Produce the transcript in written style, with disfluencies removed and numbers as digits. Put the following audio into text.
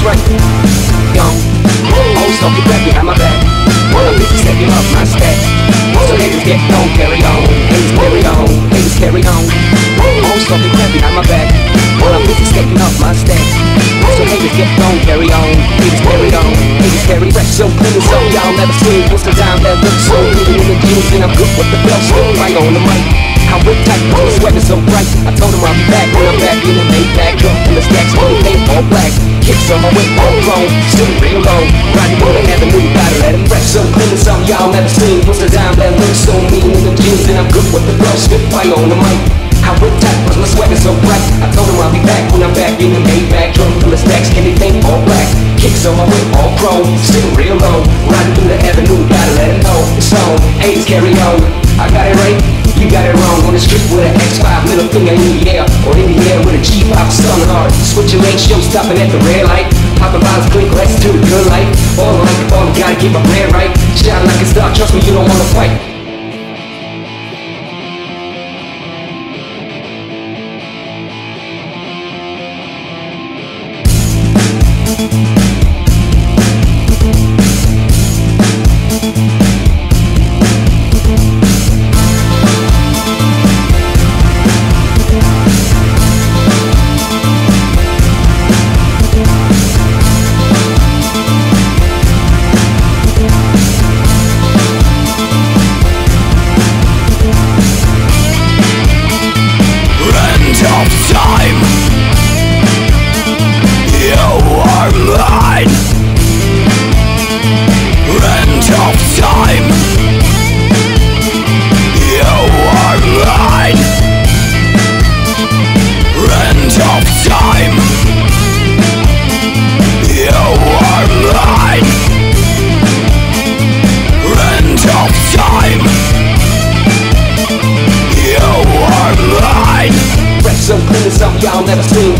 right. Gone. Oh, so get back behind my back. While I'm busy stacking up my stack. So haters get on, carry on. Haters carry on, haters carry on. Oh, so get back behind my back. While I'm busy stacking up my stack. So haters get on, carry on. Haters carry on, haters carry on. So clean so y'all never seen. What's the time that looks so clean in the jeans and I'm good with the flow. Still right on the mic. I whip tight, the sweat is so bright. I told him I'll be back when I'm back in the Maybach truck. And the stacks everything all black. Kicks on my way, all chrome, still real low. Riding on the avenue, gotta let him rest. So clean as something y'all never seen. What's the dime that looks so mean in the jeans and I'm good with the flow. Still right on the mic. I whip tight, cause my sweat is so bright. I told him I'll be back when I'm back in the Maybach truck. And the stacks everything all black. Kicks on my way, all chrome, still real low. Riding through the avenue, gotta let him know. It's on, haters carry on. I got it right, you got it wrong. On the street with an X5, middle finger in the air. Or in the air with a G5, stunning hard. Switching lane, show stopping at the red light. Popping bottles, clean glasses to the good life. All like the ball, gotta keep my brand right. Shine like a star, trust me, you don't wanna fight. So clean as something y'all never seen.